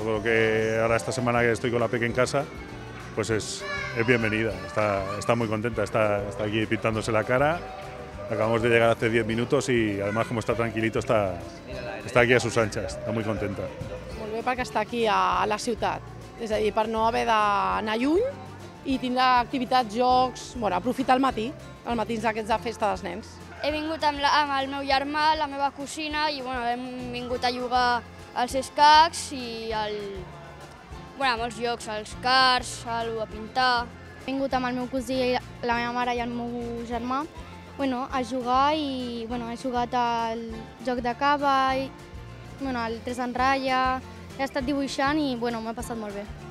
Todo lo que ahora esta semana que estoy con la peque en casa, pues es bienvenida. Está muy contenta, está aquí pintándose la cara. Acabamos de llegar hace 10 minutos y además como está tranquilito está aquí a sus anchas, està molt contenta. Molt bé perquè està aquí a la ciutat, és a dir, per no haver d'anar lluny i tindre activitats, jocs, bueno, aprofitar el matí, els matins aquests de festa dels nens. He vingut amb el meu germà, la meva cosina, i hem vingut a jugar als escacs i amb els jocs, als cars, a pintar. He vingut amb el meu cosí, la meva mare i el meu germà a jugar i he jugat al joc de cava, al 3 en ratlla, he estat dibuixant i m'ho he passat molt bé.